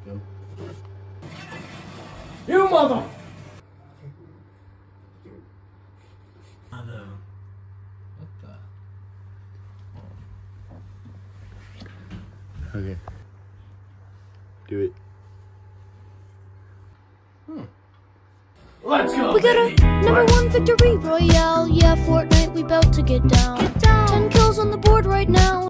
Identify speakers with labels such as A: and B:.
A: Go. You mother! What the? Okay. Do it. Let's go!
B: We got a #1 victory royale. Yeah, Fortnite, we bout to get down. 10 kills on the board right now.